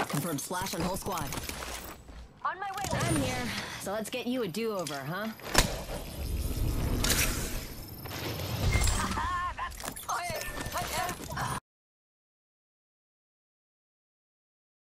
Confirmed splash on whole squad. On my way. I'm here, so let's get you a do-over, huh?